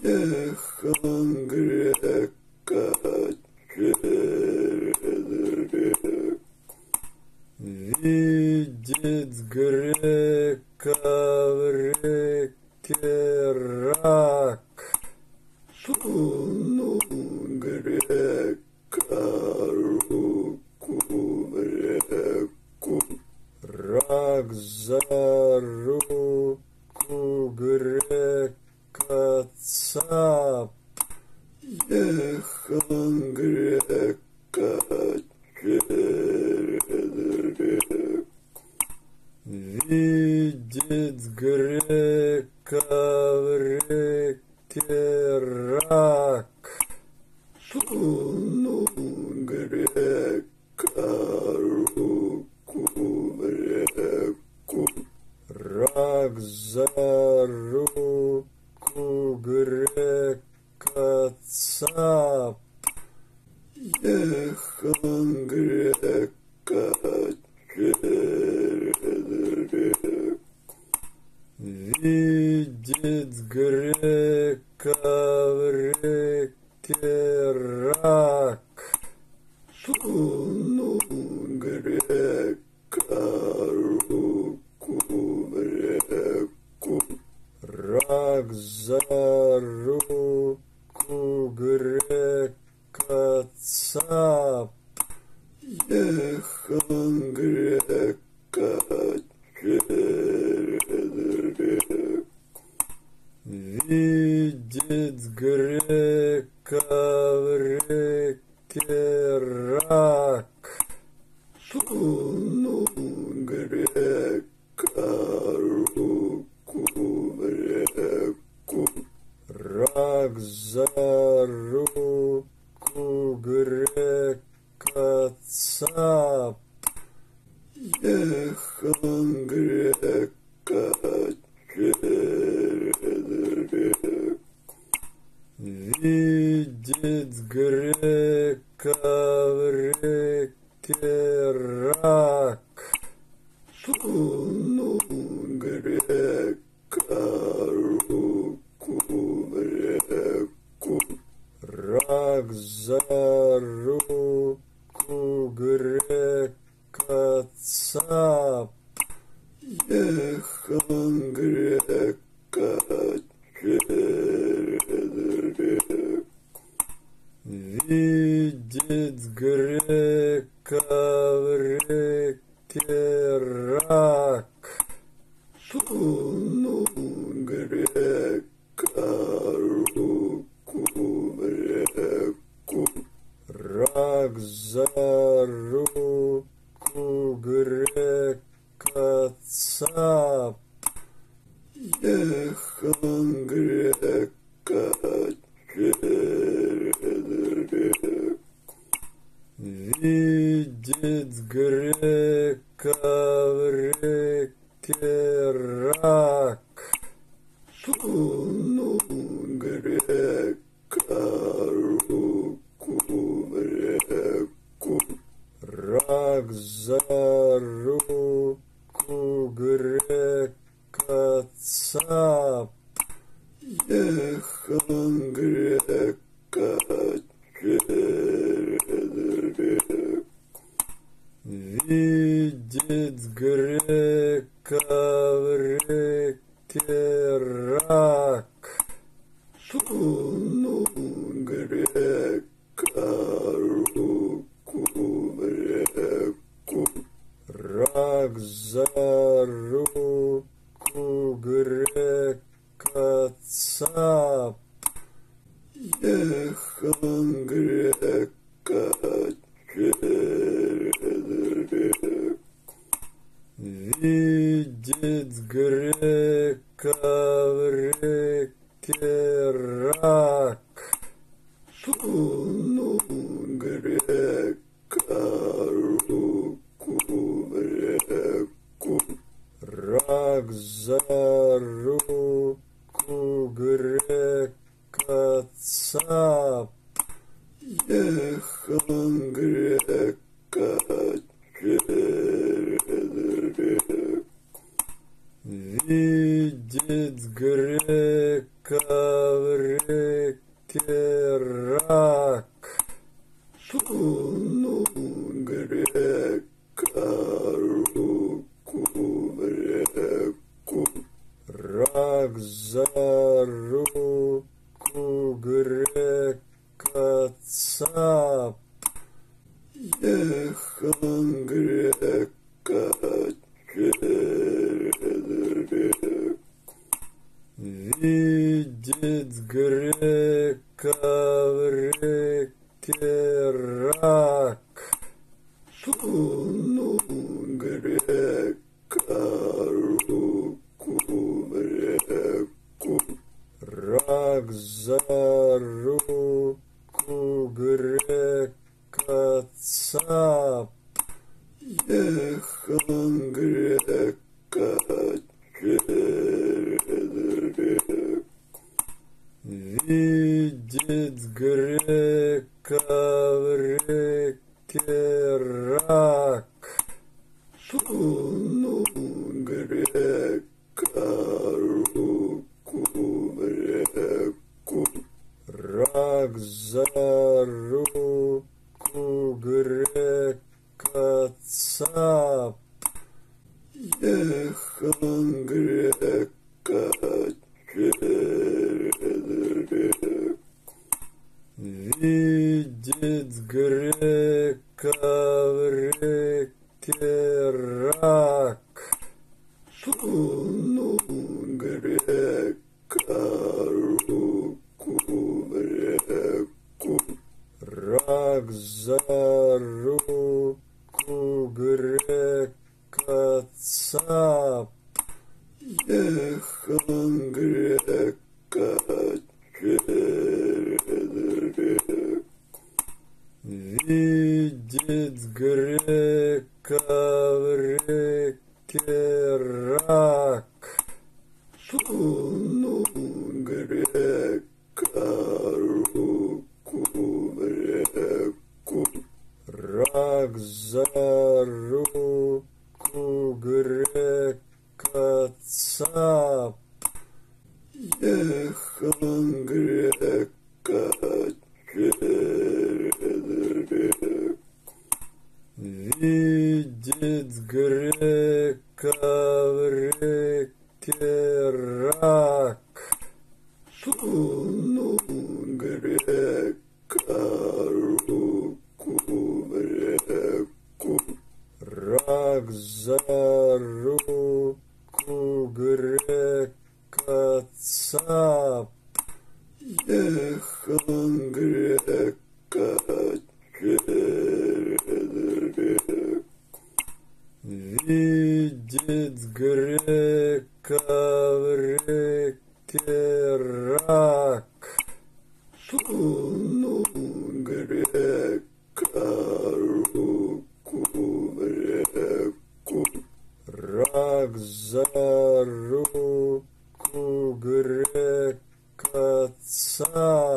Ехал грека через реку, видит грека в реке рак. Сунул грека руку в реку, рак за руку грека цап. Ехал грека через реку, видит грека в реке рак. Сунул грека руку в реку, рак за руку грека цап. Ехал грека через реку, видит грека в реке рак. Сунул грека руку в реку, рак за руку грека цап. Ехал грека через реку, видит грека в реке рак. Сунул грека руку в реку, рак за руку грека цап. Ехал грека через реку, видит грека в реке рак. Сунул грека руку в реку, рак за руку грека цап. Ехал грека через реку, видит грека в реке рак. Сунул грека руку в реку, рак за руку грека цап. Ехал грека через реку, видит грека в реке рак. Сунул грека руку в реку, рак за руку грека цап. Ехал грека через реку, видит грека в реке рак. Сунул грека руку в реку, рак за руку грека цап. Ехал грека через реку, видит грека в реке рак. Сунул грека руку в реку, рак за руку грека цап. Ехал грека через реку, видит грека рак, суну грека руку в реку, рак за руку грека цап. Ехал грека через реку, видит грека в реке рак, сунул грека руку в реку, рак за руку грека цап. Ехал грека через реку, видит грека в реке рак, сунул грека руку в реку, рак за руку грека цап. Ехал грека через реку, видит грека в реке рак, сунул грека руку в реку, рак за руку грека цап. Ехал грека через реку, видит грека в реке рак, сунул грека руку в реку, рак за руку грека цап. Ехал грека через реку, видит грека в реке рак, сунул грека руку в реку, рак за руку грека цап. Ехал грека через реку, видит грека в реке рак, сунул грека руку в реку, рак за руку грека цап.